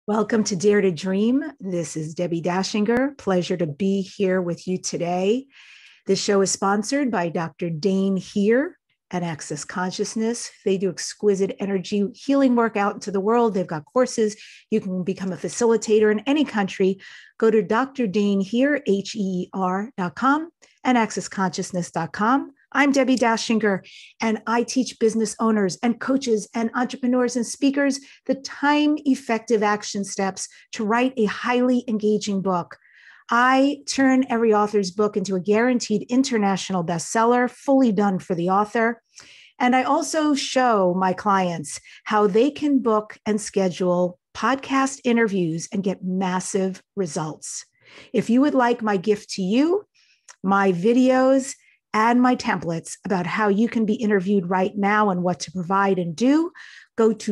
Welcome to Dare to Dream. This is Debbie Dashinger. Pleasure to be here with you today. This show is sponsored by Dr. Dain Heer at Access Consciousness. They do exquisite energy healing work out into the world. They've got courses. You can become a facilitator in any country. Go to Dr. Dain Heer, HEER.com and accessconsciousness.com. I'm Debbie Dashinger, and I teach business owners and coaches and entrepreneurs and speakers the time-effective action steps to write a highly engaging book. I turn every author's book into a guaranteed international bestseller, fully done for the author. And I also show my clients how they can book and schedule podcast interviews and get massive results. If you would like my gift to you, my videos, and my templates about how you can be interviewed right now and what to provide and do, go to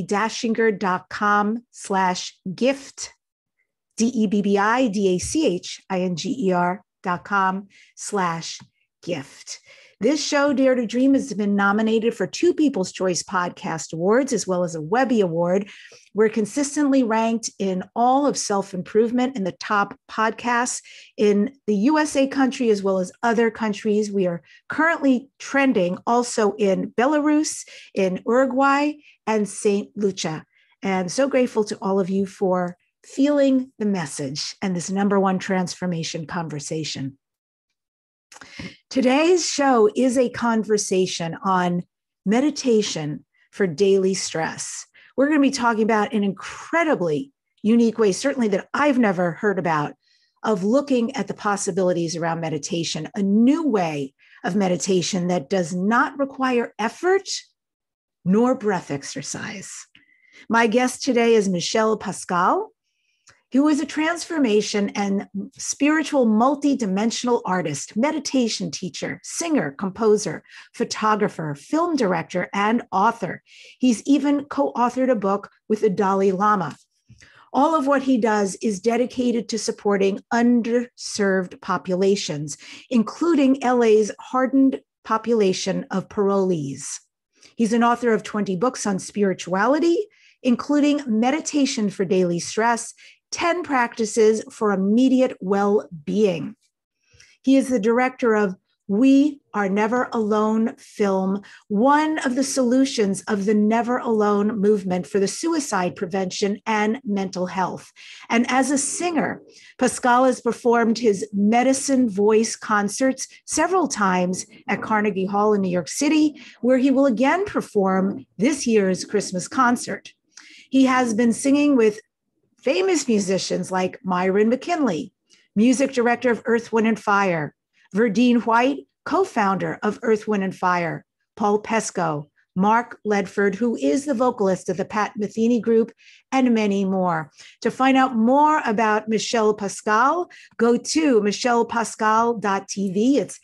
debbiedashinger.com/gift, DEBBIDACHINGER.com/gift. This show, Dare to Dream, has been nominated for 2 People's Choice Podcast Awards, as well as a Webby Award. We're consistently ranked in all of self-improvement in the top podcasts in the USA country, as well as other countries. We are currently trending also in Belarus, in Uruguay, and St. Lucia. And so grateful to all of you for feeling the message and this #1 transformation conversation. Today's show is a conversation on meditation for daily stress. We're going to be talking about an incredibly unique way, certainly that I've never heard about, of looking at the possibilities around meditation, a new way of meditation that does not require effort nor breath exercise. My guest today is Michelle Pascal, who is a transformation and spiritual multi-dimensional artist, meditation teacher, singer, composer, photographer, film director, and author. He's even co-authored a book with the Dalai Lama. All of what he does is dedicated to supporting underserved populations, including LA's hardened population of parolees. He's an author of 20 books on spirituality, including Meditation for Daily Stress, 10 Practices for Immediate Well-Being. He is the director of We Are Never Alone film, one of the solutions of the Never Alone movement for the suicide prevention and mental health. And as a singer, Pascal has performed his Medicine Voice concerts several times at Carnegie Hall in New York City, where he will again perform this year's Christmas concert. He has been singing with famous musicians like Myron McKinley, music director of Earth, Wind & Fire, Verdine White, co-founder of Earth, Wind & Fire, Paul Pesco, Mark Ledford, who is the vocalist of the Pat Metheny Group, and many more. To find out more about Michelle Pascal, go to michellepascal.tv. It's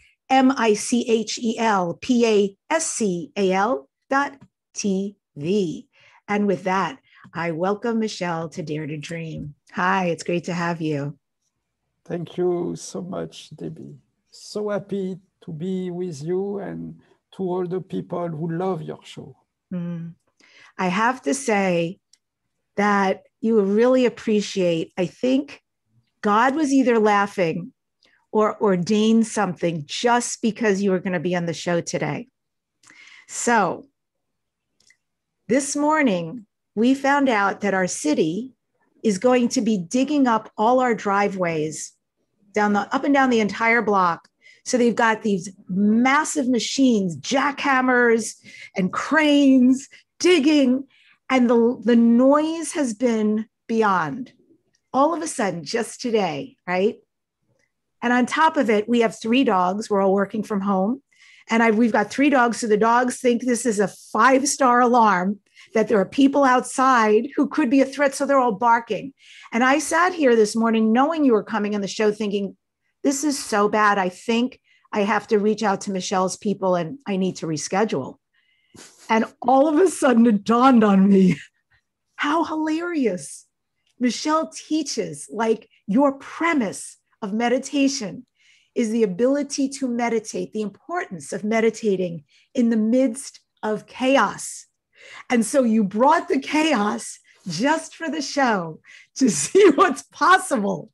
MICHELPASCAL.tv. And with that, I welcome Michelle to Dare to Dream. Hi, it's great to have you. Thank you so much, Debbie. So happy to be with you and to all the people who love your show. I have to say that you really appreciate, I think God was either laughing or ordained something just because you were going to be on the show today. So this morning, we found out that our city is going to be digging up all our driveways up and down the entire block. So they've got these massive machines, jackhammers and cranes digging, and the noise has been beyond. All of a sudden, just today, right? And on top of it, we have 3 dogs. We're all working from home. And we've got 3 dogs. So the dogs think this is a 5-star alarm, that there are people outside who could be a threat. So they're all barking. And I sat here this morning knowing you were coming on the show thinking, this is so bad. I think I have to reach out to Michelle's people and I need to reschedule. And all of a sudden it dawned on me, how hilarious. Michelle teaches, like, your premise of meditation is the ability to meditate, the importance of meditating in the midst of chaos. And so you brought the chaos just for the show to see what's possible.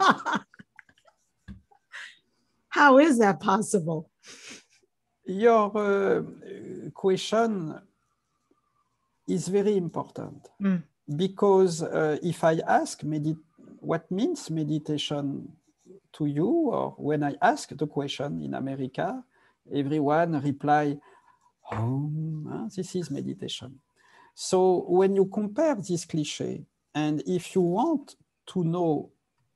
How is that possible? Your question is very important because if I ask what means meditation to you, or when I ask the question in America, everyone reply, this is meditation. So when you compare this cliché, and if you want to know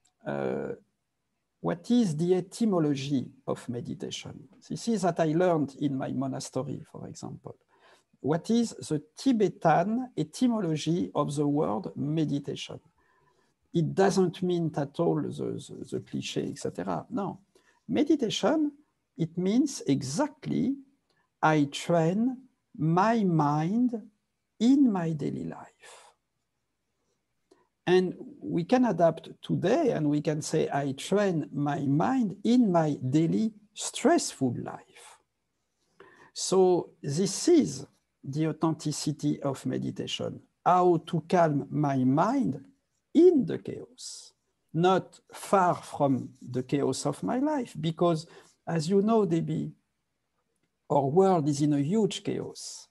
what is the etymology of meditation, this is that I learned in my monastery, for example. What is the Tibetan etymology of the word meditation? It doesn't mean at all the cliché, etc. No. Meditation, it means exactly I train my mind in my daily life. And we can adapt today and we can say, I train my mind in my daily stressful life. So this is the authenticity of meditation, how to calm my mind in the chaos, not far from the chaos of my life, because as you know, Debbie, our world is in a huge chaos.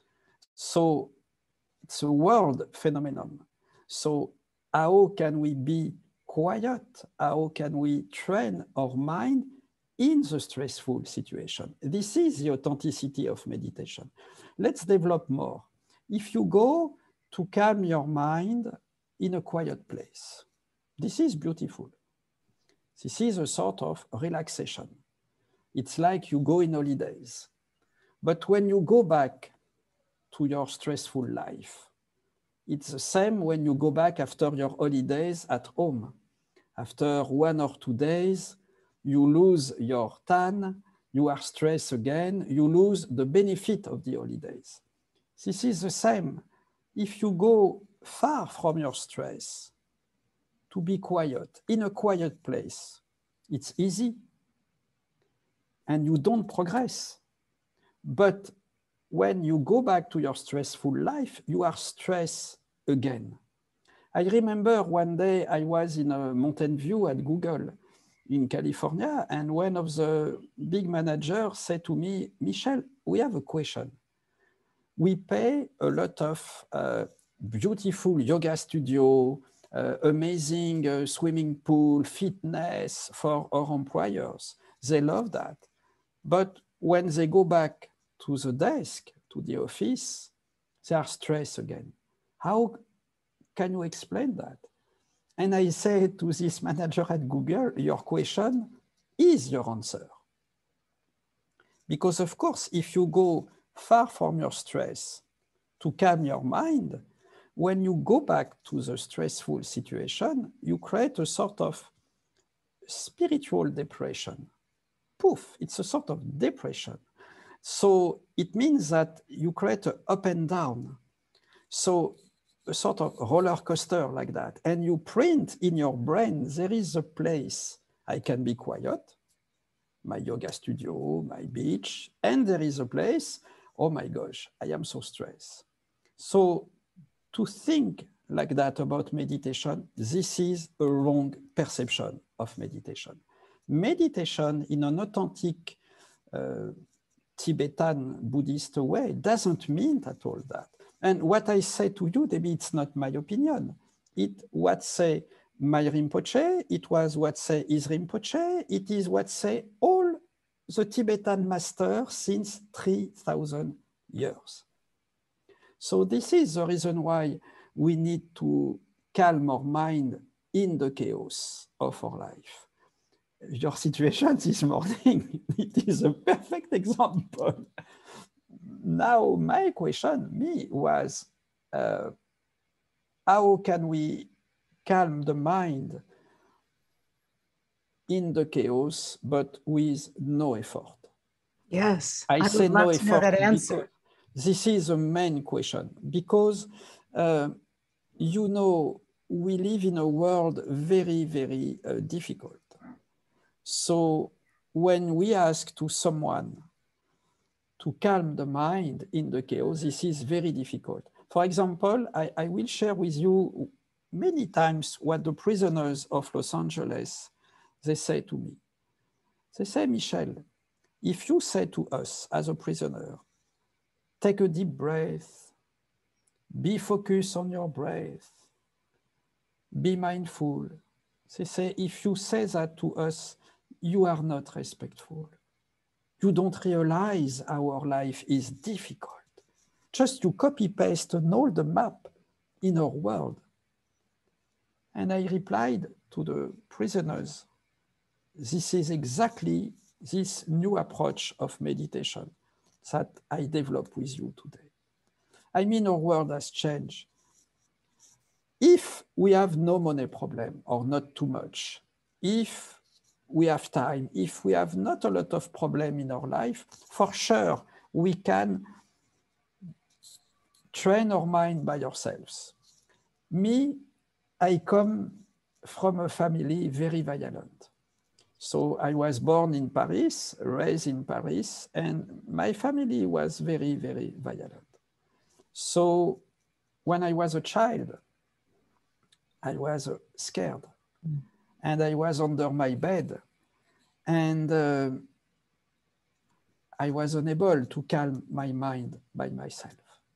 So it's a world phenomenon. So how can we be quiet? How can we train our mind in the stressful situation? This is the authenticity of meditation. Let's develop more. If you go to calm your mind in a quiet place, this is beautiful. This is a sort of relaxation. It's like you go in holidays. But when you go back to your stressful life, it's the same when you go back after your holidays at home. After 1 or 2 days, you lose your tan, you are stressed again, you lose the benefit of the holidays. This is the same. If you go far from your stress, to be quiet, in a quiet place, it's easy and you don't progress. But when you go back to your stressful life, you are stressed again. I remember one day I was in a Mountain View at Google in California, and one of the big managers said to me, Michel, we have a question. We pay a lot of beautiful yoga studio, amazing swimming pool, fitness for our employers. They love that. But when they go back to the desk, to the office, they are stressed again. How can you explain that? And I said to this manager at Google, your question is your answer. Because of course, if you go far from your stress to calm your mind, when you go back to the stressful situation, you create a sort of spiritual depression. Poof, it's a sort of depression. So it means that you create an up and down. So a sort of roller coaster like that. And you print in your brain, there is a place I can be quiet, my yoga studio, my beach, and there is a place, oh my gosh, I am so stressed. So to think like that about meditation, this is a wrong perception of meditation. Meditation in an authentic Tibetan Buddhist way doesn't mean at all that. And what I say to you, maybe it's not my opinion. It what say my Rinpoche, it was what say his Rinpoche, it is what say all the Tibetan masters since 3,000 years. So this is the reason why we need to calm our mind in the chaos of our life. Your situation this morning, it is a perfect example. Now, my question, was how can we calm the mind in the chaos, but with no effort? Yes, I say would no love to know effort that answer. this is the main question, because you know, we live in a world very, very difficult. So when we ask to someone to calm the mind in the chaos, this is very difficult. For example, I will share with you many times what the prisoners of Los Angeles, they say to me. They say, Michel, if you say to us as a prisoner, take a deep breath, be focused on your breath, be mindful. They say, if you say that to us, you are not respectful. You don't realize our life is difficult. Just you copy-paste an old map in our world. And I replied to the prisoners, this is exactly this new approach of meditation that I develop with you today. I mean, our world has changed. If we have no money problem or not too much, if we have time, if we have not a lot of problem in our life, for sure, we can train our mind by ourselves. Me, I come from a family very violent. So I was born in Paris, raised in Paris, and my family was very, very violent. So when I was a child, I was scared and I was under my bed and I was unable to calm my mind by myself.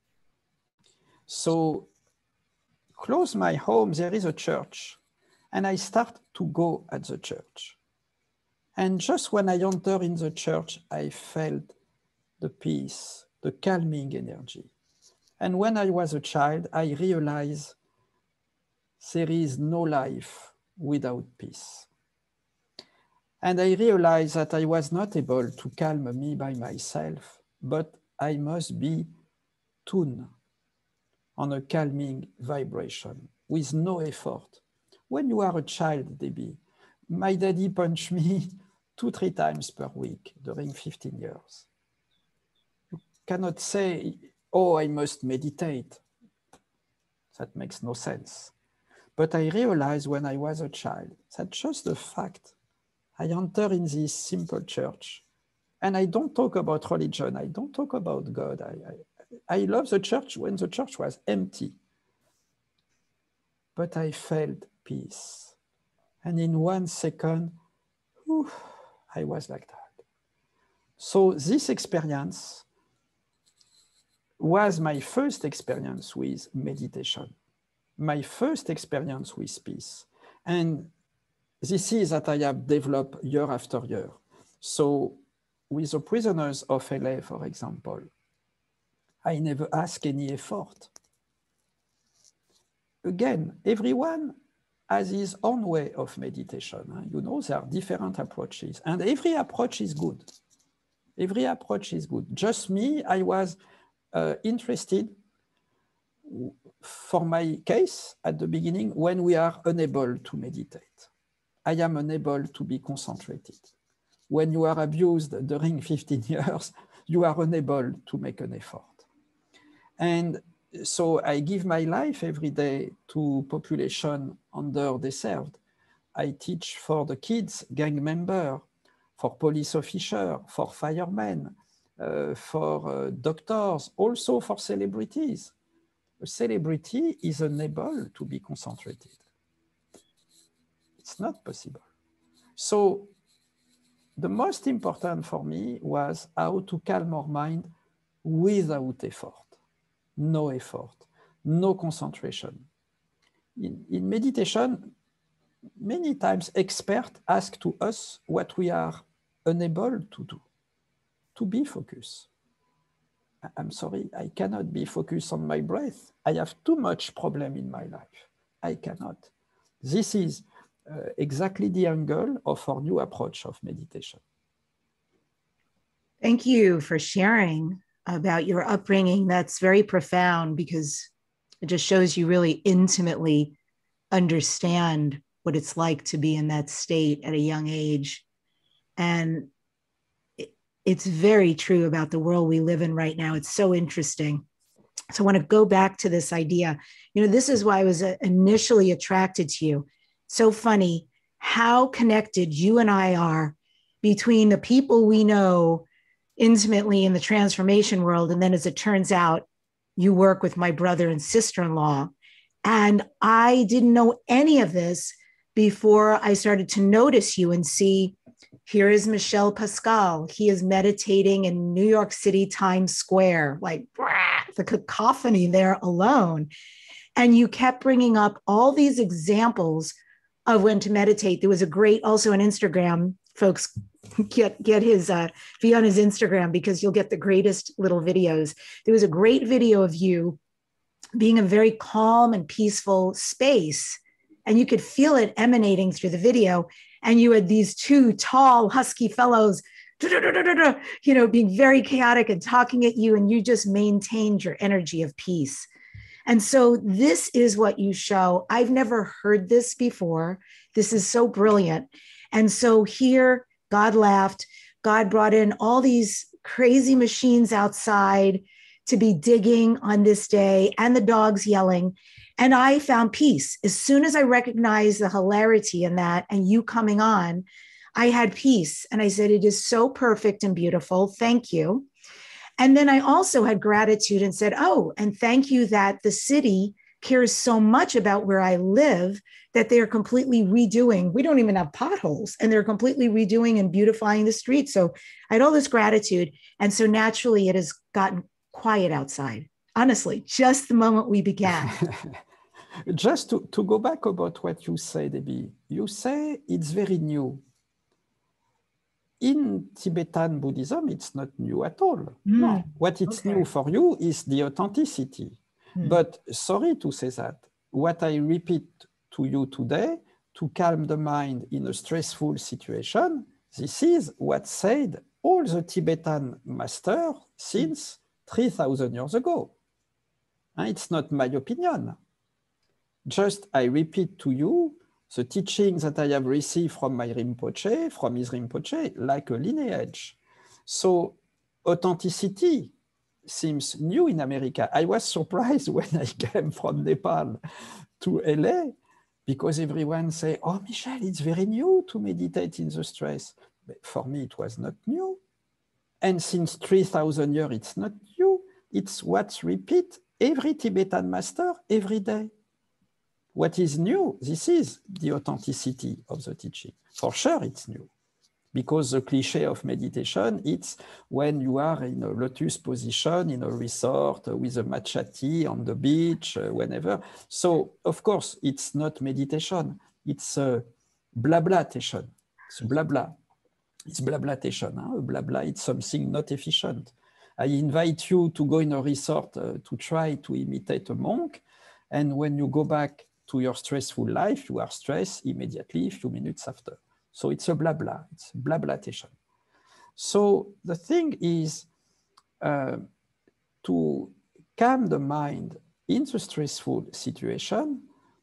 So close my home, there is a church, and I start to go at the church. And just when I enter in the church, I felt the peace, the calming energy. And when I was a child, I realized there is no life without peace. And I realized that I was not able to calm me by myself, but I must be tuned on a calming vibration with no effort. When you are a child, Debbie, my daddy punched me 2-3 times per week during 15 years. You cannot say, oh, I must meditate. That makes no sense. But I realized when I was a child that just the fact I enter in this simple church, and I don't talk about religion, I don't talk about God. I love the church when the church was empty. But I felt peace. And in 1 second, whew, I was like that. So this experience was my first experience with meditation, my first experience with peace. And this is that I have developed year after year. So with the prisoners of LA, for example, I never ask any effort. Again, everyone has his own way of meditation. You know, there are different approaches, and every approach is good. Every approach is good. Just me, I was interested for my case at the beginning when we are unable to meditate. I am unable to be concentrated. When you are abused during 15 years, you are unable to make an effort. And so I give my life every day to population underserved. I teach for the kids, gang member, for police officer, for firemen, for doctors, also for celebrities. A celebrity is unable to be concentrated. It's not possible. So the most important for me was how to calm our mind without effort. No effort, no concentration. In meditation, many times experts ask to us what we are unable to do, to be focused. I'm sorry, I cannot be focused on my breath. I have too much problem in my life. I cannot. This is exactly the angle of our new approach of meditation. Thank you for sharing about your upbringing. That's very profound because it just shows you really intimately understand what it's like to be in that state at a young age. And it's very true about the world we live in right now. It's so interesting. So I want to go back to this idea. You know, this is why I was initially attracted to you. So funny how connected you and I are between the people we know intimately in the transformation world. And then as it turns out, you work with my brother and sister-in-law. And I didn't know any of this before I started to notice you and see, here is Michel Pascal. He is meditating in New York City, Times Square, like the cacophony there alone. And you kept bringing up all these examples of when to meditate. There was a great, also on Instagram, folks, get his, be on his Instagram because you'll get the greatest little videos. There was a great video of you being a very calm and peaceful space, and you could feel it emanating through the video. And you had these two tall, husky fellows, you know, being very chaotic and talking at you, and you just maintained your energy of peace. And so this is what you show. I've never heard this before. This is so brilliant. And so here, God laughed. God brought in all these crazy machines outside to be digging on this day, and the dogs yelling. And I found peace. As soon as I recognized the hilarity in that and you coming on, I had peace. And I said, it is so perfect and beautiful. Thank you. And then I also had gratitude and said, oh, and thank you that the city cares so much about where I live that they're completely redoing. We don't even have potholes, and they're completely redoing and beautifying the streets. So I had all this gratitude. And so naturally it has gotten quiet outside. Honestly, just the moment we began. Just to go back about what you say, Debbie, you say it's very new. In Tibetan Buddhism, it's not new at all. No, what it's new for you is the authenticity. But sorry to say that, what I repeat to you today, to calm the mind in a stressful situation, this is what said all the Tibetan masters since 3,000 years ago. And it's not my opinion. Just I repeat to you the teachings that I have received from my Rinpoche, from his Rinpoche, like a lineage. So authenticity seems new in America. I was surprised when I came from Nepal to LA because everyone say, oh, Michel, it's very new to meditate in the stress. But for me, it was not new. And since 3,000 years, it's not new. It's what's repeat every Tibetan master every day. What is new? This is the authenticity of the teaching. For sure, it's new. Because the cliché of meditation, it's when you are in a lotus position, in a resort, with a matcha tea on the beach, whenever. So, of course, it's not meditation. It's a blablatation. It's blabla. It's blablatation. Huh? Blabla, it's something not efficient. I invite you to go in a resort to try to imitate a monk. And when you go back to your stressful life, you are stressed immediately, a few minutes after. So it's a blabla, it's blablatation. So the thing is to calm the mind in the stressful situation,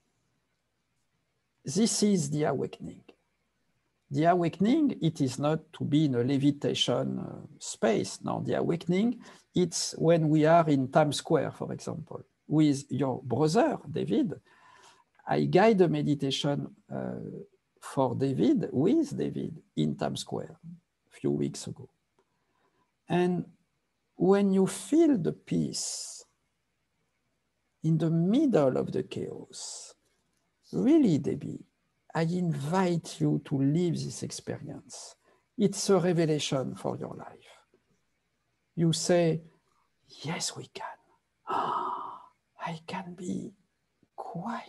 this is the awakening. The awakening, it is not to be in a levitation space. No, the awakening, it's when we are in Times Square, for example, with your brother, David. I guide a meditation for David, with David, in Times Square a few weeks ago. And when you feel the peace in the middle of the chaos, really, Debbie, I invite you to live this experience. It's a revelation for your life. You say, yes, we can. I can be quiet.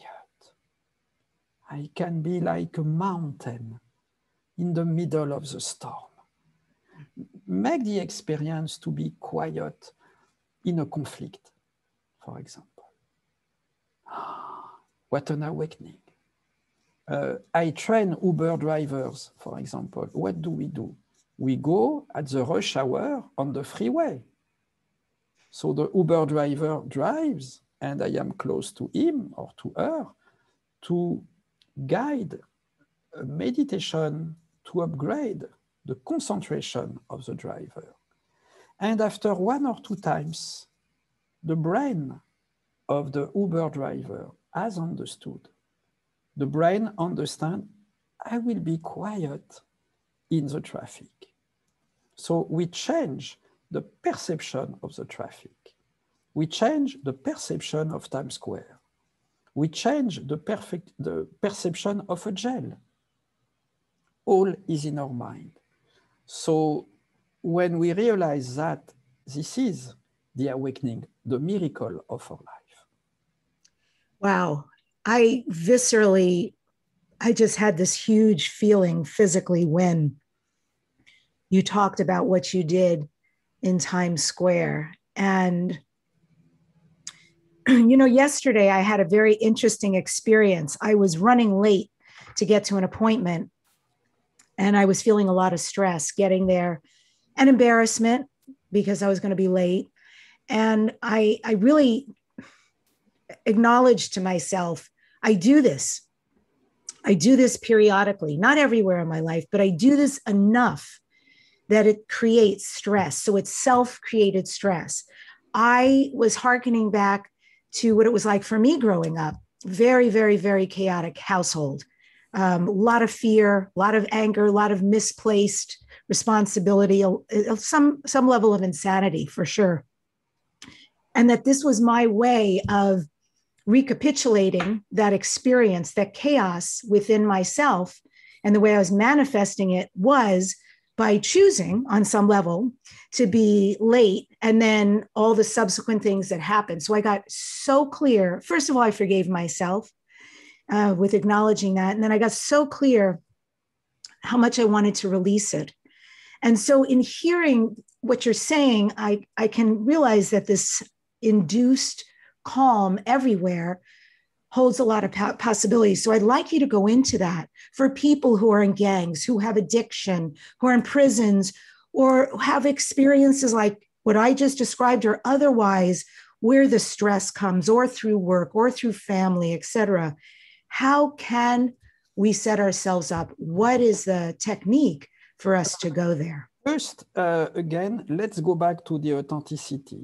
I can be like a mountain in the middle of the storm. Make the experience to be quiet in a conflict, for example. What an awakening. I train Uber drivers, for example. What do? We go at the rush hour on the freeway. So the Uber driver drives, and I am close to him or to her to guide a meditation to upgrade the concentration of the driver. And after 1 or 2 times, the brain of the Uber driver has understood. The brain understands, I will be quiet in the traffic. So we change the perception of the traffic. we change the perception of Times Square. We change the perception of a jail. All is in our mind. So when we realize that, this is the awakening, the miracle of our life. Wow. I just had this huge feeling physically when you talked about what you did in Times Square. And, you know, yesterday I had a very interesting experience. I was running late to get to an appointment, and I was feeling a lot of stress getting there and embarrassment because I was going to be late. And I really acknowledged to myself, I do this periodically, not everywhere in my life, but I do this enough that it creates stress. So it's self-created stress. I was hearkening back to what it was like for me growing up. Very, very, very chaotic household. A lot of fear, a lot of anger, a lot of misplaced responsibility, some level of insanity for sure. And that this was my way of recapitulating that experience, that chaos within myself. And the way I was manifesting it was by choosing on some level to be late, and then all the subsequent things that happened. So I got so clear. First of all, I forgave myself with acknowledging that. And then I got so clear how much I wanted to release it. And so in hearing what you're saying, I can realize that this induced calm everywhere holds a lot of possibilities. So I'd like you to go into that for people who are in gangs, who have addiction, who are in prisons, or have experiences like what I just described, or otherwise where the stress comes, or through work, or through family, etc. How can we set ourselves up? What is the technique for us to go there? First, again, let's go back to the authenticity.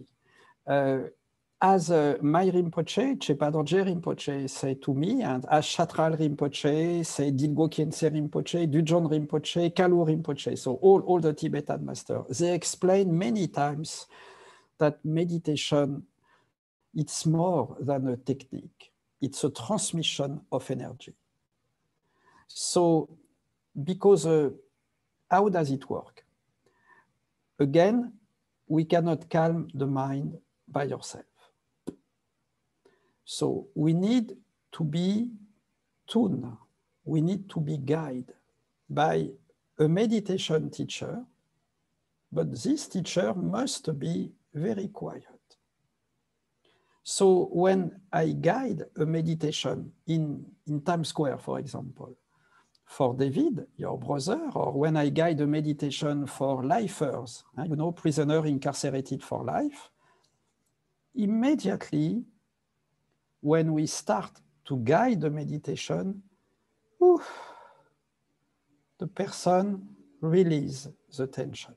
As my Rinpoche, Chepa Dorje Rinpoche said to me, and as Chatral Rinpoche, say Dilgo Khyentse Rinpoche, Dujon Rinpoche, Kalu Rinpoche, so all the Tibetan masters, they explain many times that meditation, it's more than a technique. It's a transmission of energy. So, because how does it work? Again, we cannot calm the mind by yourself. So we need to be tuned. We need to be guided by a meditation teacher, but this teacher must be very quiet. So when I guide a meditation in Times Square, for example, for David, your brother, or when I guide a meditation for lifers, you know, prisoner incarcerated for life, immediately when we start to guide the meditation, the person releases the tension.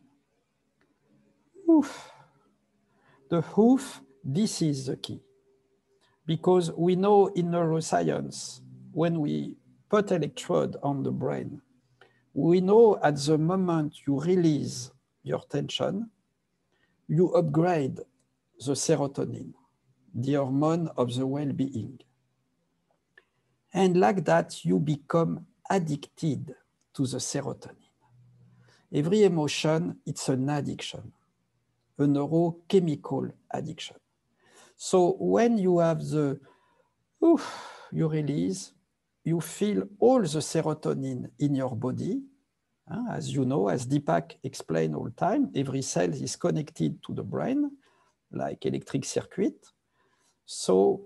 The hoof, this is the key. Because we know in neuroscience, when we put electrode on the brain, we know at the moment you release your tension, you upgrade the serotonin, the hormone of the well-being. And like that, you become addicted to the serotonin. Every emotion, it's an addiction, a neurochemical addiction. So when you have the, you release, you feel all the serotonin in your body. As you know, as Deepak explained all the time, every cell is connected to the brain, like electric circuit. So,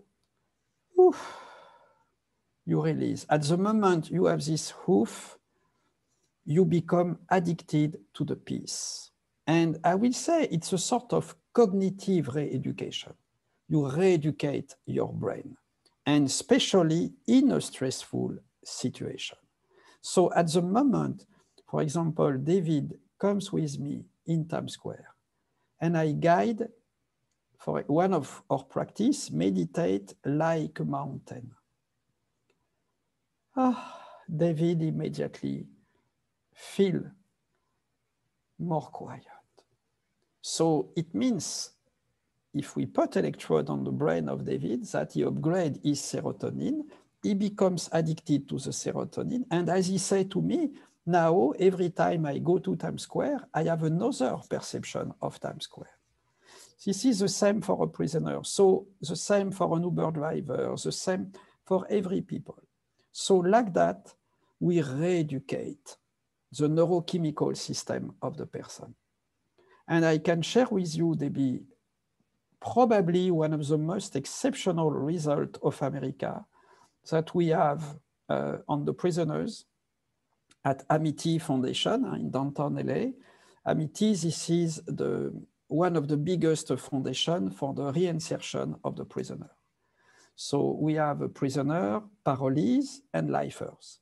you release. At the moment you have this hoof, you become addicted to the peace. And I will say it's a sort of cognitive re-education. You re-educate your brain, and especially in a stressful situation. So at the moment, for example, David comes with me in Times Square, and I guide for one of our practice, meditate like a mountain. David immediately feel more quiet. So it means if we put electrode on the brain of David, that he upgrades his serotonin, he becomes addicted to the serotonin. And as he said to me, now every time I go to Times Square, I have another perception of Times Square. This is the same for a prisoner. So the same for an Uber driver, the same for every people. So like that, we re-educate the neurochemical system of the person. And I can share with you, Debbie, probably one of the most exceptional results of America that we have on the prisoners at Amity Foundation in downtown LA. Amity, this is one of the biggest foundations for the reinsertion of the prisoner. So we have a prisoner, parolees, and lifers.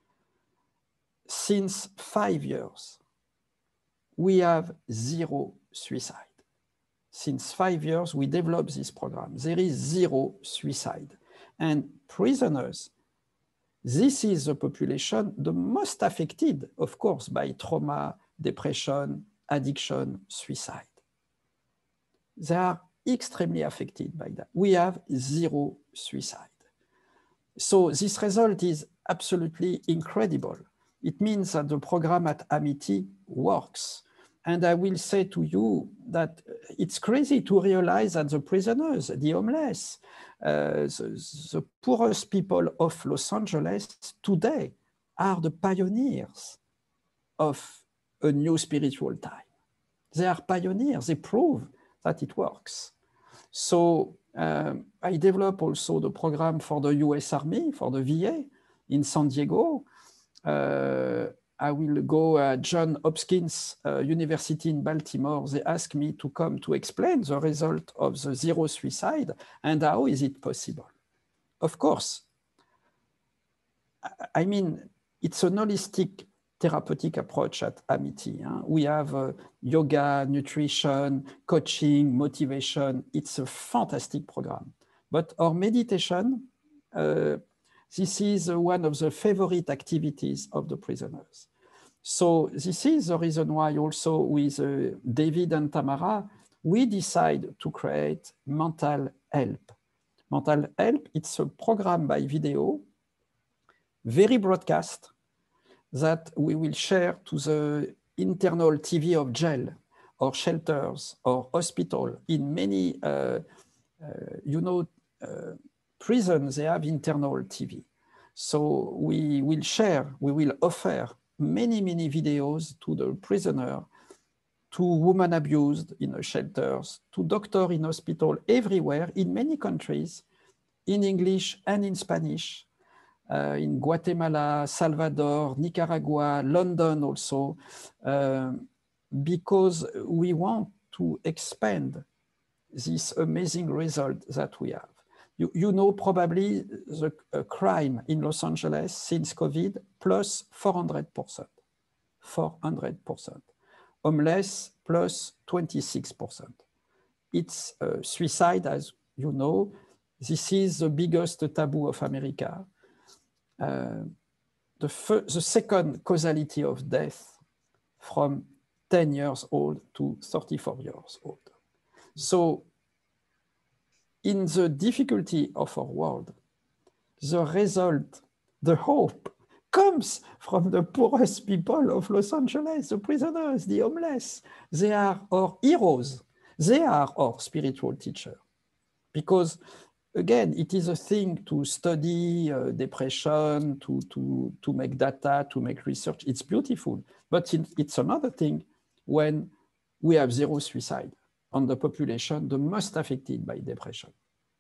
Since 5 years, we have 0 suicide. Since 5 years, we developed this program. There is 0 suicide. And prisoners, this is the population the most affected, of course, by trauma, depression, addiction, suicide. They are extremely affected by that. We have 0 suicide. So this result is absolutely incredible. It means that the program at Amity works. And I will say to you that it's crazy to realize that the prisoners, the homeless, the poorest people of Los Angeles today are the pioneers of a new spiritual time. They are pioneers. They prove that it works. So I developed also the program for the US Army, for the VA in San Diego. I will go at Johns Hopkins University in Baltimore. They asked me to come to explain the result of the 0 suicide and how is it possible. Of course, I mean, it's an holistic therapeutic approach at Amity. We have yoga, nutrition, coaching, motivation. It's a fantastic program. But our meditation, this is one of the favorite activities of the prisoners. So this is the reason why also with David and Tamara, we decide to create Mental Help. Mental Help, it's a program by video, very broadcast, that we will share to the internal TV of jail or shelters or hospital. In many, prisons, they have internal TV. So we will offer many videos to the prisoner, to women abused in the shelters, to doctors in hospital, everywhere, in many countries, in English and in Spanish, in Guatemala, Salvador, Nicaragua, London also, because we want to expand this amazing result that we have. You know probably the crime in Los Angeles since COVID plus 400%. 400%. Homeless plus 26%. It's suicide, as you know. This is the biggest taboo of America. The second causality of death from 10 years old to 34 years old. So in the difficulty of our world, the result, the hope, comes from the poorest people of Los Angeles, the prisoners, the homeless. They are our heroes. They are our spiritual teacher. Because, again, it is a thing to study depression, to make data, to make research. It's beautiful. But it's another thing when we have 0 suicide on the population the most affected by depression.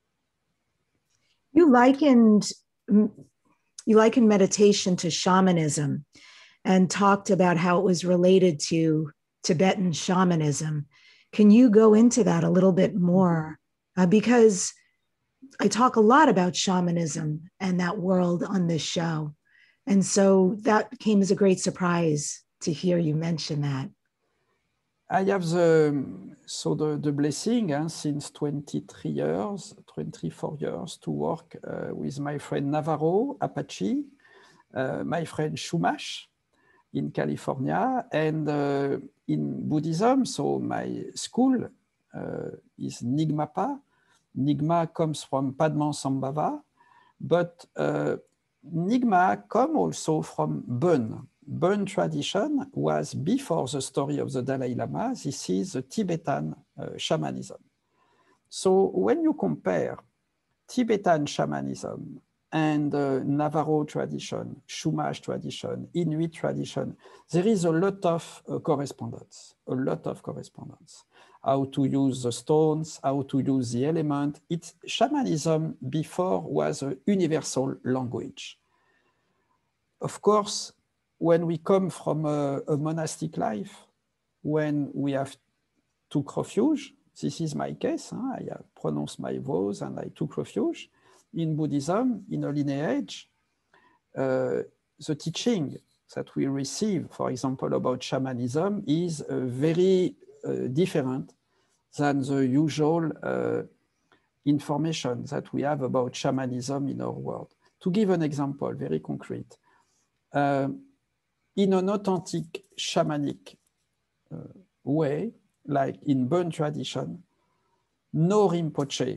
You likened meditation to shamanism and talked about how it was related to Tibetan shamanism. Can you go into that a little bit more? Because I talk a lot about shamanism and that world on this show. And so that came as a great surprise to hear you mention that. I have the blessing since 24 years to work with my friend Navarro, Apache, my friend Shumash in California, and in Buddhism. So my school is Nyingmapa. Nyingma comes from Padmansambhava, but Nyingma comes also from Bon. Bon tradition was before the story of the Dalai Lama. This is the Tibetan shamanism. So when you compare Tibetan shamanism and Navajo tradition, Chumash tradition, Inuit tradition, there is a lot of correspondence, How to use the stones, how to use the element. Shamanism before was a universal language. Of course, when we come from a monastic life, when we have took refuge, this is my case, I have pronounced my vows and I took refuge. In Buddhism, in a lineage, the teaching that we receive, for example, about shamanism is very different than the usual information that we have about shamanism in our world. To give an example, very concrete, in an authentic shamanic way, like in Bon tradition, no Rinpoche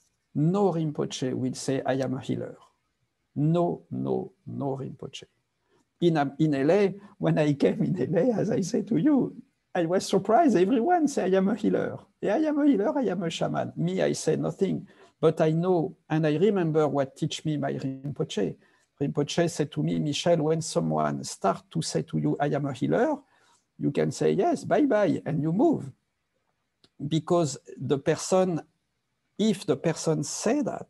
will say, I am a healer. No Rinpoche. In LA, when I came in LA, as I said to you, I was surprised. Everyone said, I am a healer. Yeah, I am a healer, I am a shaman. Me, I say nothing. But I know, and I remember what teach me my Rinpoche. Rinpoche said to me, Michel, when someone starts to say to you, I am a healer, you can say, yes, bye-bye, and you move. Because the person, if the person say that,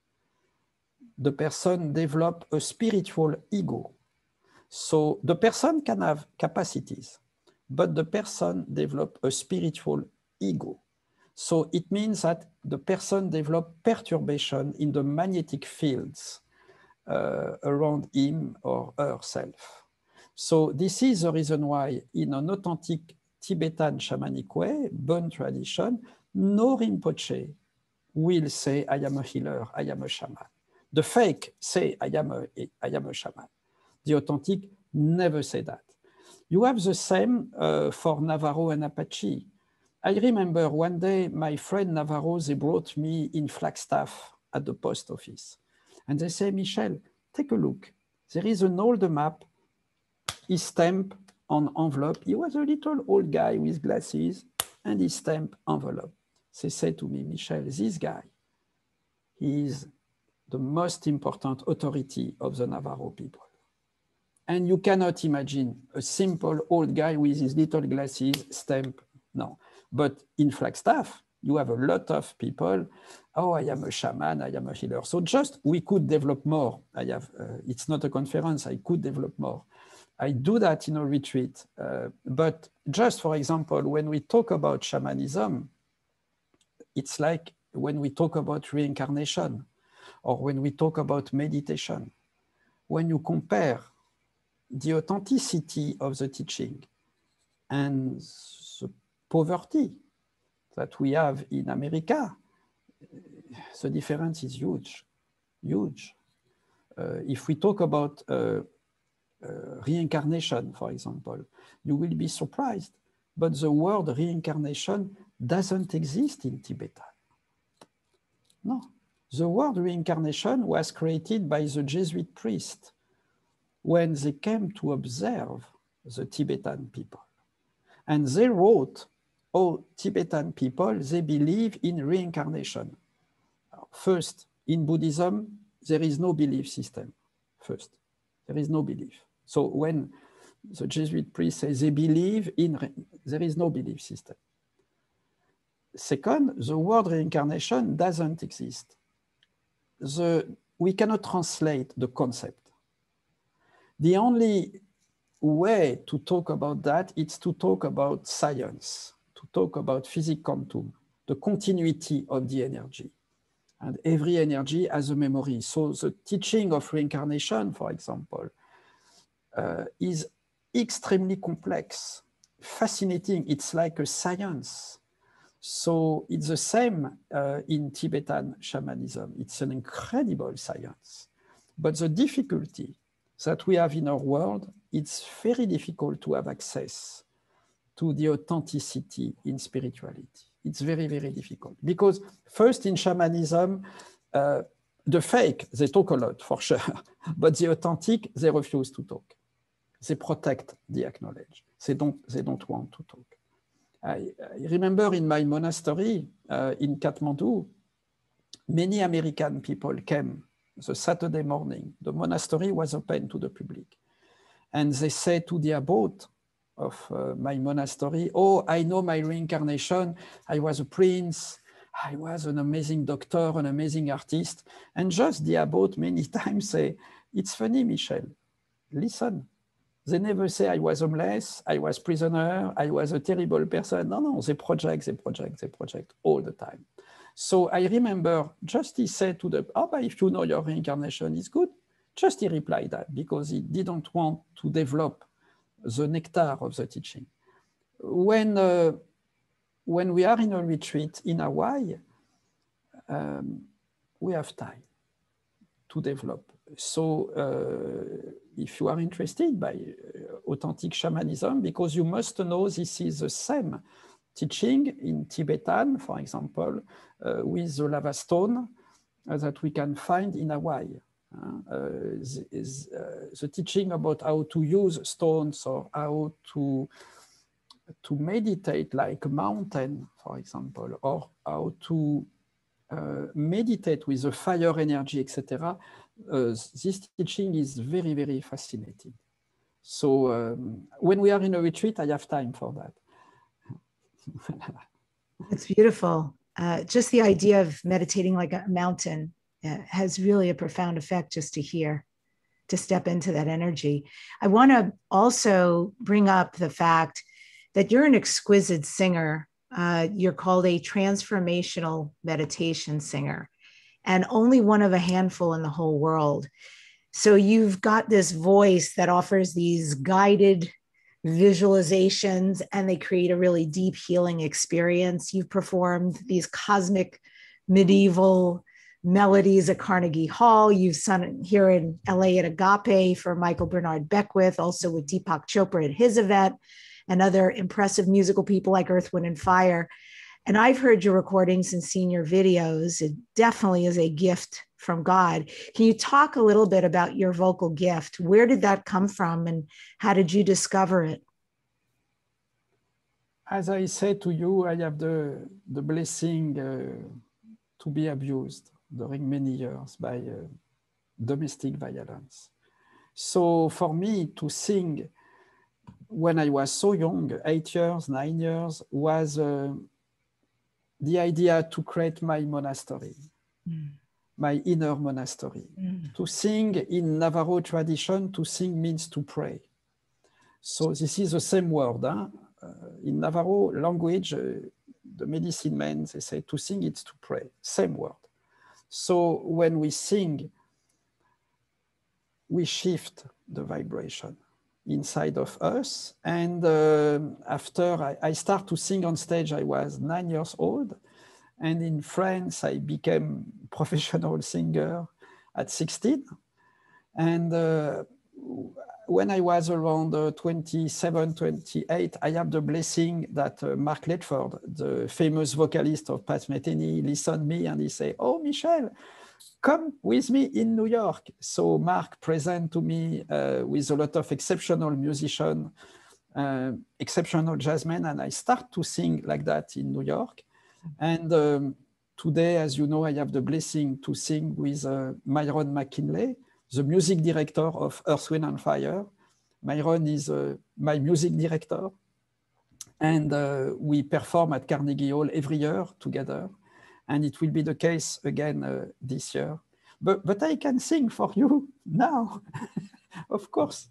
the person develop a spiritual ego. So the person can have capacities, but the person develop a spiritual ego. So it means that the person develop perturbation in the magnetic fields around him or herself. So this is the reason why in an authentic Tibetan shamanic way, Bon tradition, no Rinpoche will say, I am a healer, I am a shaman. The fake say, I am a shaman. The authentic never say that. You have the same for Navarro and Apache. I remember one day my friend Navarro, they brought me in Flagstaff at the post office. And they say, Michel, take a look. There is an old map. He stamped on envelope. He was a little old guy with glasses, and he stamped envelope. They said to me, Michel, this guy, he is the most important authority of the Navajo people. And you cannot imagine a simple old guy with his little glasses stamp. No. But in Flagstaff, you have a lot of people. Oh, I am a shaman, I am a healer. So just we could develop more. It's not a conference, I could develop more. I do that in a retreat. But just for example, when we talk about shamanism, it's like when we talk about reincarnation or when we talk about meditation. When you compare the authenticity of the teaching and the poverty that we have in America, the difference is huge, huge. If we talk about reincarnation, for example, you will be surprised, but the word reincarnation doesn't exist in Tibetan. No, the word reincarnation was created by the Jesuit priest when they came to observe the Tibetan people. And they wrote, oh, Tibetan people, they believe in reincarnation. First, in Buddhism, there is no belief system. First, there is no belief. So when the Jesuit priest says they believe in, there is no belief system. Second, the word reincarnation doesn't exist. We cannot translate the concept. The only way to talk about that is to talk about science, to talk about physics quantum, the continuity of the energy. And every energy has a memory. So the teaching of reincarnation, for example, is extremely complex, fascinating. It's like a science. So it's the same in Tibetan shamanism. It's an incredible science. But the difficulty that we have in our world, it's very difficult to have access to the authenticity in spirituality. it's very, very difficult. Because first in shamanism, the fake, they talk a lot for sure, but the authentic, they refuse to talk. They protect the acknowledge. They don't want to talk. I remember in my monastery in Kathmandu, many American people came the Saturday morning. The monastery was open to the public. And they said to the abbot of my monastery, oh, I know my reincarnation. I was a prince. I was an amazing doctor, an amazing artist. And just the abbot many times say, it's funny, Michel, listen. They never say I was homeless, I was prisoner, I was a terrible person. No, they project all the time. So I remember just he said to the, oh, but if you know your reincarnation is good, just he replied that because he didn't want to develop the nectar of the teaching. When we are in a retreat in Hawaii, we have time to develop. So if you are interested by authentic shamanism, because you must know this is the same teaching in Tibetan, for example, with the lava stone that we can find in Hawaii. The teaching about how to use stones or how to meditate like a mountain, for example, or how to meditate with the fire energy, etc. This teaching is very, very fascinating. So when we are in a retreat, I have time for that. It's beautiful. Just the idea of meditating like a mountain has really a profound effect just to hear, to step into that energy. I want to also bring up the fact that you're an exquisite singer. You're called a transformational meditation singer, and only one of a handful in the whole world. So you've got this voice that offers these guided visualizations, and they create a really deep healing experience. You've performed these cosmic medieval melodies at Carnegie Hall. You've sung here in LA at Agape for Michael Bernard Beckwith, also with Deepak Chopra at his event, and other impressive musical people like Earth, Wind, and Fire. And I've heard your recordings and seen your videos. It definitely is a gift from God. Can you talk a little bit about your vocal gift? Where did that come from and how did you discover it? As I said to you, I have the blessing to be abused during many years by domestic violence. So for me to sing when I was so young, 8 years, 9 years, was the idea to create my monastery, my inner monastery. To sing in Navajo tradition, to sing means to pray. So this is the same word. Huh? In Navajo language, the medicine men, they say to sing, it's to pray, same word. So when we sing, we shift the vibration inside of us. And after I start to sing on stage, I was 9 years old. And in France, I became professional singer at 16. And when I was around 27, 28, I have the blessing that Mark Ledford, the famous vocalist of Pat Metheny, listened me and he said, oh, Michel, come with me in New York. So Mark presented to me with a lot of exceptional musicians, exceptional jazzmen, and I start to sing like that in New York. And today, as you know, I have the blessing to sing with Myron McKinley, the music director of Earth, Wind, and Fire. Myron is my music director. And we perform at Carnegie Hall every year together. And it will be the case again this year. But I can sing for you now. Of course.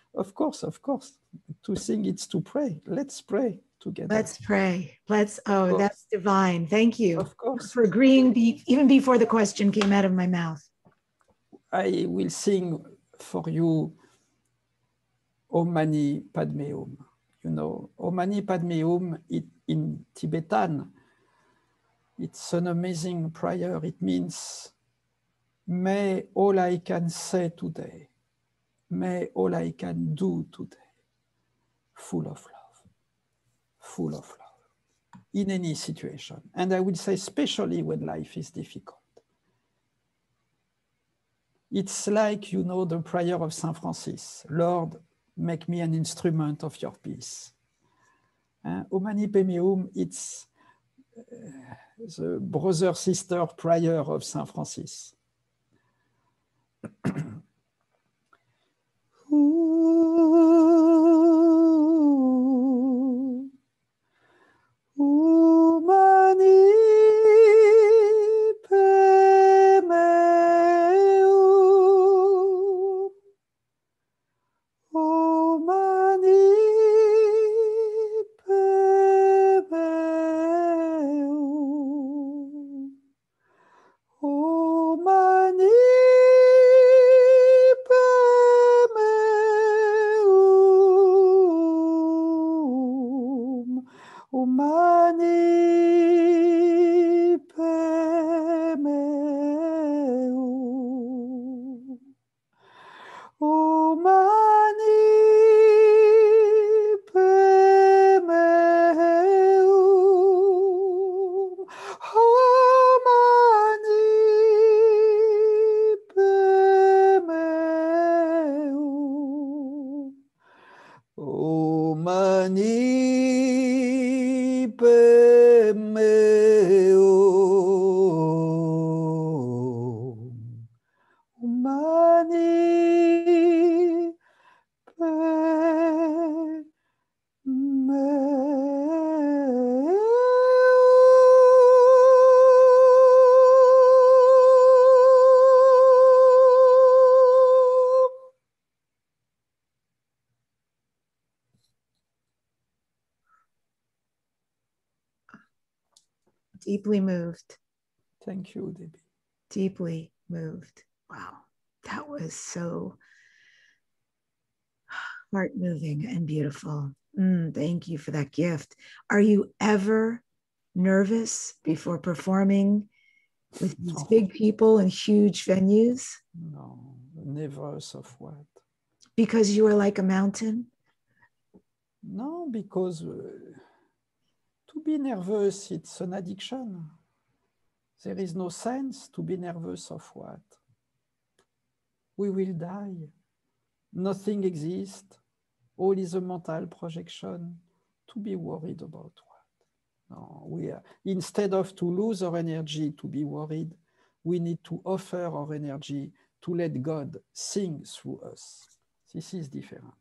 To sing, it's to pray. Let's pray together. Let's pray. That's divine. Thank you of course. For agreeing even before the question came out of my mouth. I will sing for you Om Mani Padme Hum. You know, Om Mani Padme Hum in Tibetan, it's an amazing prayer. It means, may all I can say today, may all I can do today, full of love, full of love. in any situation. And I would say especially when life is difficult. It's like, you know, the prayer of Saint Francis. Lord, make me an instrument of your peace. O mani pe meum, it's the brother-sister prayer of Saint Francis. Deeply moved. Thank you, Debbie. Deeply moved. Wow. That was so heart moving and beautiful. Thank you for that gift. Are you ever nervous before performing with these big people in huge venues? No, nervous of what? Because you are like a mountain? No, because to be nervous, it's an addiction. There is no sense to be nervous of what? We will die. Nothing exists. All is a mental projection. To be worried about what? No, we are, instead of to lose our energy to be worried, we need to offer our energy to let God sing through us. This is different.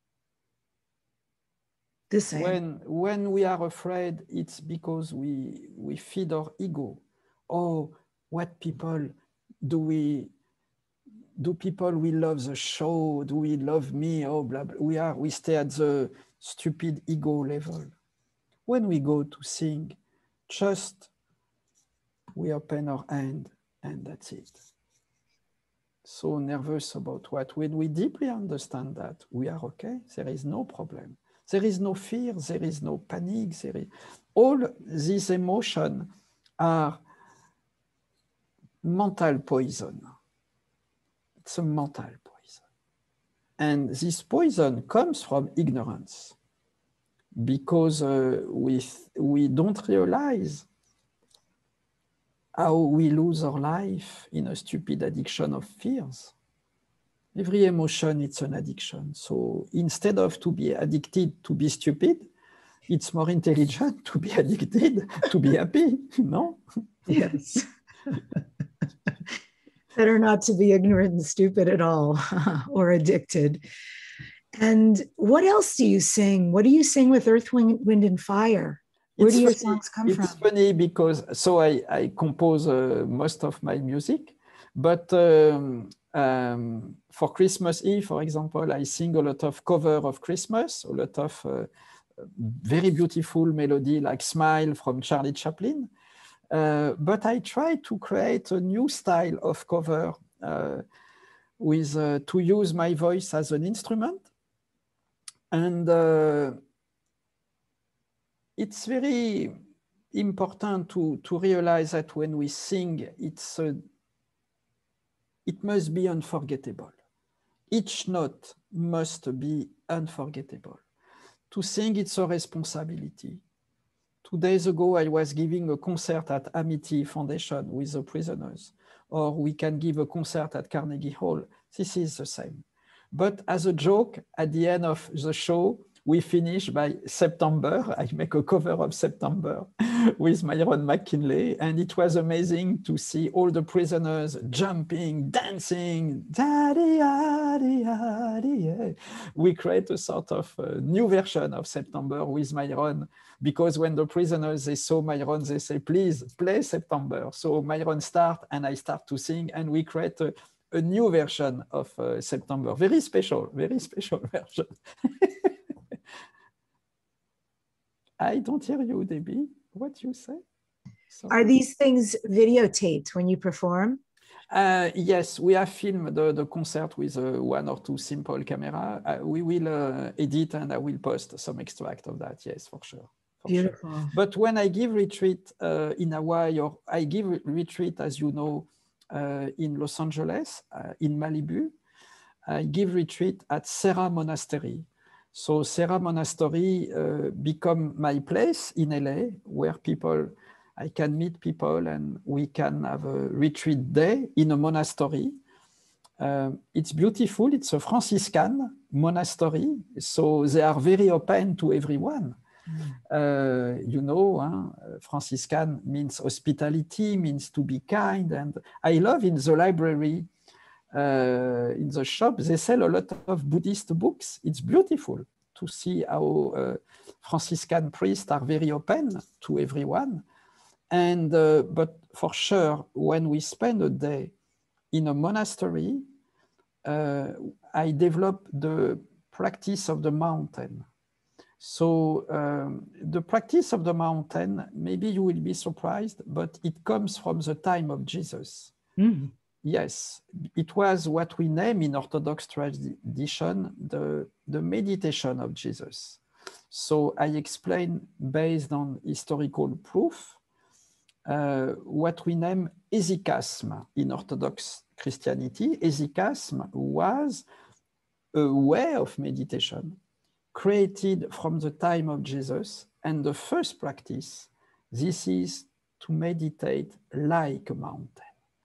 The same. When we are afraid, it's because we feed our ego. Oh, what people do people we love the show? Do we love me? Oh, blah, blah. We stay at the stupid ego level. When we go to sing, just we open our hand and that's it. So nervous about what? When we deeply understand that, we are okay. There is no problem. There is no fear. There is no panic. All these emotions are mental poison. It's a mental poison. And this poison comes from ignorance because we don't realize how we lose our life in a stupid addiction of fears. Every emotion, it's an addiction. So instead of to be addicted to be stupid, it's more intelligent to be addicted to be happy, no? Yes. Better not to be ignorant and stupid at all or addicted. And what else do you sing? What do you sing with Earth, Wind, and Fire? Where do your songs come from? It's funny because, so I compose most of my music, but for Christmas Eve, for example, I sing a lot of cover of Christmas, a lot of very beautiful melody like Smile from Charlie Chaplin. But I try to create a new style of cover with to use my voice as an instrument. And it's very important to realize that when we sing, it must be unforgettable. Each note must be unforgettable. To sing, it's a responsibility. 2 days ago, I was giving a concert at Amity Foundation with the prisoners, or we can give a concert at Carnegie Hall. This is the same. But as a joke, at the end of the show, we finish by September. I make a cover of September with Myron McKinley, and it was amazing to see all the prisoners jumping, dancing. We create a sort of new version of September with Myron, because when the prisoners, they saw Myron, they say, please play September. So Myron start and I start to sing, and we create a new version of September. Very special version. I don't hear you, Debbie. What you say? Sorry. Are these things videotaped when you perform? Yes, we have filmed the concert with 1 or 2 simple camera. We will edit and I will post some extract of that. Yes, for sure. Beautiful. Sure. But when I give retreat in Hawaii, or I give retreat, as you know, in Los Angeles, in Malibu, I give retreat at Serra Monastery. So Serra Monastery become my place in LA, where I can meet people and we can have a retreat day in a monastery. It's beautiful. It's a Franciscan monastery, so they are very open to everyone. You know, Franciscan means hospitality, means to be kind. And I love in the library, in the shop, they sell a lot of Buddhist books. It's beautiful to see how Franciscan priests are very open to everyone. And but for sure, when we spend a day in a monastery, I develop the practice of the mountain. So the practice of the mountain, maybe you will be surprised, but it comes from the time of Jesus. Mm-hmm. Yes, it was what we name in Orthodox tradition the meditation of Jesus. So I explain, based on historical proof, what we name hesychasm in Orthodox Christianity. Hesychasm was a way of meditation created from the time of Jesus, and the first practice, this is to meditate like a mountain.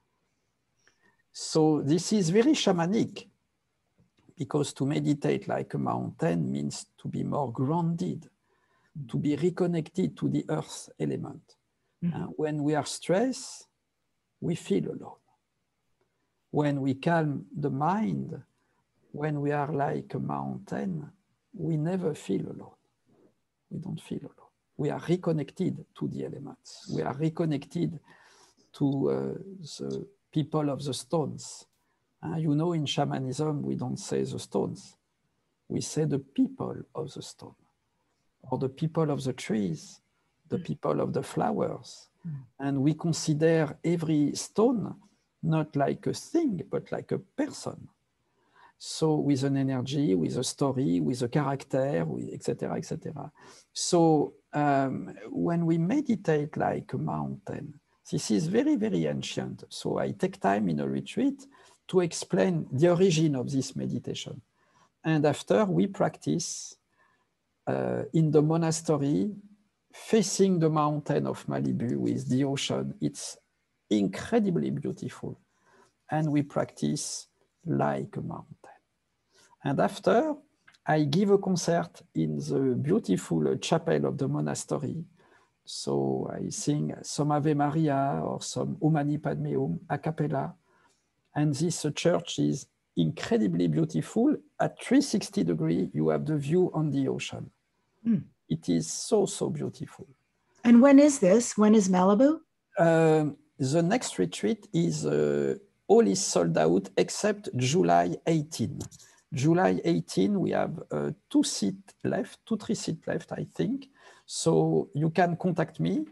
So this is very shamanic, because to meditate like a mountain means to be more grounded, to be reconnected to the earth element. Mm-hmm. When we are stressed, we feel alone. When we calm the mind, when we are like a mountain, we never feel alone. We don't feel alone. We are reconnected to the elements. We are reconnected to the people of the stones. You know, in shamanism, we don't say the stones. We say the people of the stone, or the people of the trees, the people of the flowers. And we consider every stone not like a thing, but like a person. So with an energy, with a story, with a character, etc., etc. So when we meditate like a mountain, this is very, very ancient. So I take time in a retreat to explain the origin of this meditation. And after, we practice in the monastery, facing the mountain of Malibu with the ocean. It's incredibly beautiful. And we practice like a mountain. And after, I give a concert in the beautiful chapel of the monastery. So I sing some Ave Maria or some Om Mani Padme Hum a cappella. And this church is incredibly beautiful. At 360 degrees, you have the view on the ocean. Mm. It is so, so beautiful. And when is this? When is Malibu? The next retreat is, all is sold out except July 18. July 18, we have 2 seats left, 2-3 seats left, I think. So you can contact me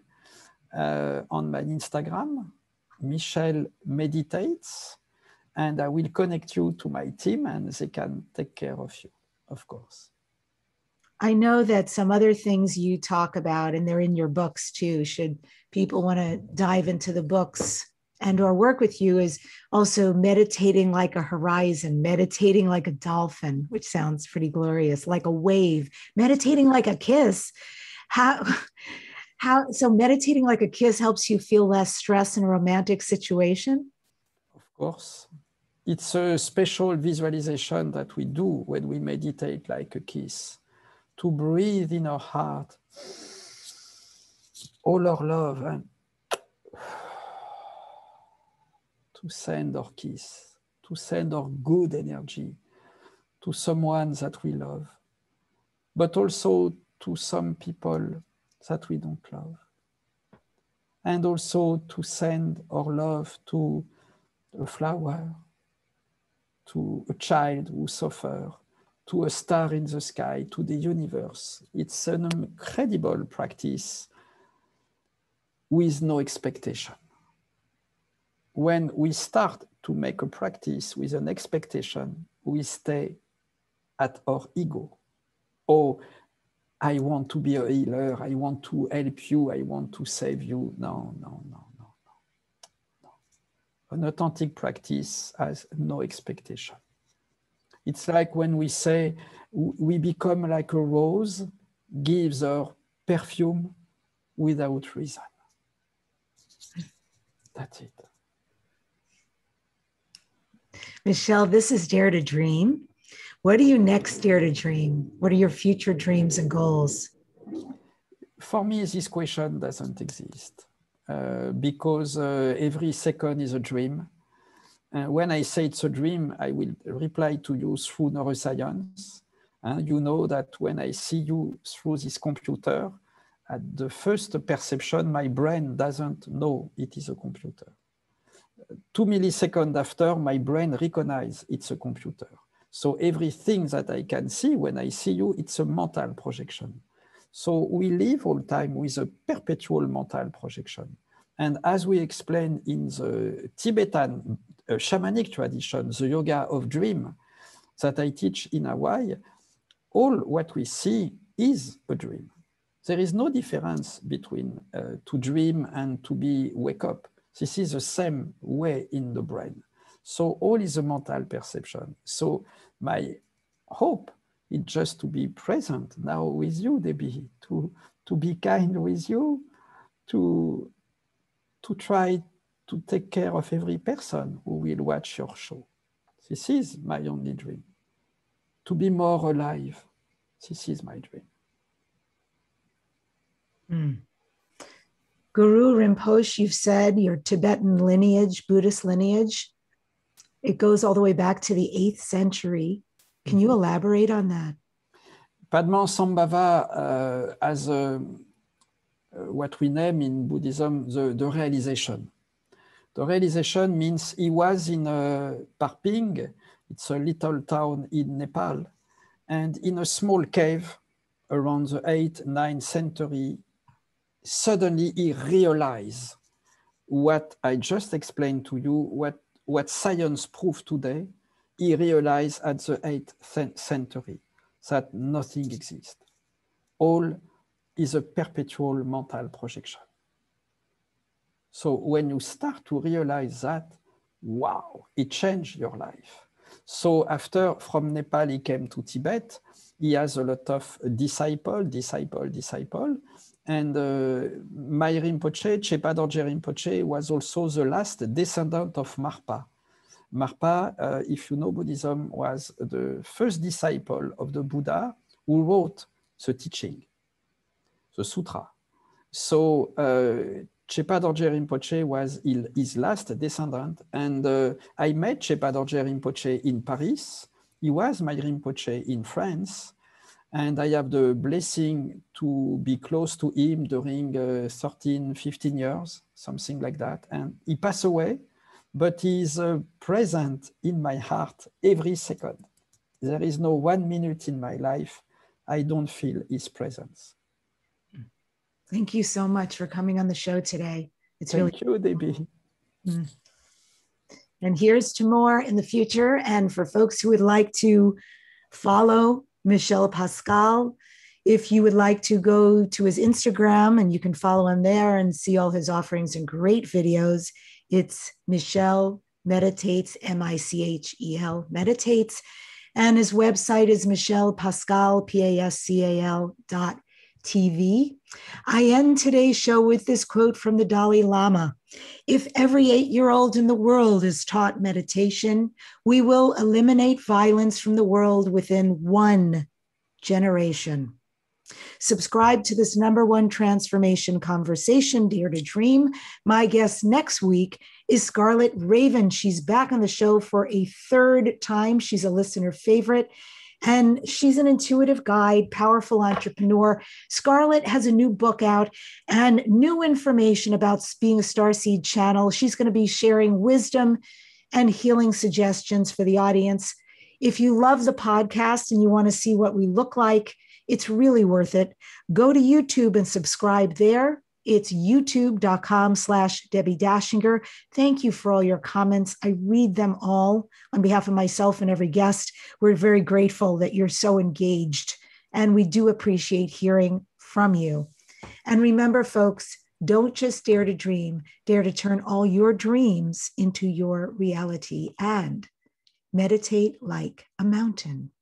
on my Instagram, Michel Meditates, and I will connect you to my team and they can take care of you, of course. I know that some other things you talk about, and they're in your books too, should people want to dive into the books and or work with you, is also meditating like a horizon, meditating like a dolphin, which sounds pretty glorious, like a wave, meditating like a kiss. How so meditating like a kiss helps you feel less stress in a romantic situation? Of course. It's a special visualization that we do when we meditate like a kiss, to breathe in our heart all our love and to send our kiss, to send our good energy to someone that we love, but also to some people that we don't love. And also to send our love to a flower, to a child who suffers, to a star in the sky, to the universe. It's an incredible practice with no expectation. When we start to make a practice with an expectation, we stay at our ego. Oh, I want to be a healer, I want to help you, I want to save you. No. An authentic practice has no expectation. It's like when we say we become like a rose, gives our perfume without reason. That's it. Michelle, this is Dare to Dream. What do you next dare to dream? What are your future dreams and goals? For me, this question doesn't exist because every second is a dream. When I say it's a dream, I will reply to you through neuroscience. You know that when I see you through this computer, at the first perception, my brain doesn't know it is a computer. 2 milliseconds after, my brain recognizes it's a computer. So everything that I can see when I see you, it's a mental projection. So we live all the time with a perpetual mental projection. And as we explain in the Tibetan shamanic tradition, the yoga of dream that I teach in Hawaii, all what we see is a dream. There is no difference between to dream and to be wake up. This is the same way in the brain. So all is a mental perception. So my hope is just to be present now with you, Debbie, to be kind with you, to try to take care of every person who will watch your show. This is my only dream. To be more alive. This is my dream. Guru Rinpoche, you've said your Tibetan lineage, Buddhist lineage, it goes all the way back to the 8th century. Can you elaborate on that? Padmasambhava as what we name in Buddhism the realization. The realization means he was in Parping, it's a little town in Nepal, and in a small cave around the 8th, 9th century, suddenly he realized what I just explained to you, what science proved today. He realized at the 8th century that nothing exists. All is a perpetual mental projection. So when you start to realize that, wow, it changed your life. So after, from Nepal, he came to Tibet. He has a lot of disciple. And my Rinpoche, Chöpa Dorje Rinpoche, was also the last descendant of Marpa. Marpa, if you know Buddhism, was the first disciple of the Buddha who wrote the teaching, the sutra. So Chöpa Dorje Rinpoche was his last descendant. And I met Chöpa Dorje Rinpoche in Paris. He was my Rinpoche in France. And I have the blessing to be close to him during 13, 15 years, something like that. And he passed away, but he's present in my heart every second. There is no 1 minute in my life I don't feel his presence. Thank you so much for coming on the show today. Thank you, Debbie. And here's to more in the future. And for folks who would like to follow Michel Pascal, if you would like to go to his Instagram, and you can follow him there and see all his offerings and great videos, it's Michel Meditates, Michel Meditates. And his website is Michel Pascal, PASCAL.com. TV. I end today's show with this quote from the Dalai Lama. If every 8-year-old in the world is taught meditation, we will eliminate violence from the world within 1 generation. Subscribe to this #1 transformation conversation, Dare to Dream. My guest next week is Scarlett Raven. She's back on the show for a 3rd time. She's a listener favorite. And she's an intuitive guide, powerful entrepreneur. Scarlett has a new book out and new information about being a Starseed channel. She's going to be sharing wisdom and healing suggestions for the audience. If you love the podcast and you want to see what we look like, it's really worth it. Go to YouTube and subscribe there. It's youtube.com/Debbie Dachinger. Thank you for all your comments. I read them all on behalf of myself and every guest. We're very grateful that you're so engaged, and we do appreciate hearing from you. And remember, folks, don't just dare to dream, dare to turn all your dreams into your reality and meditate like a mountain.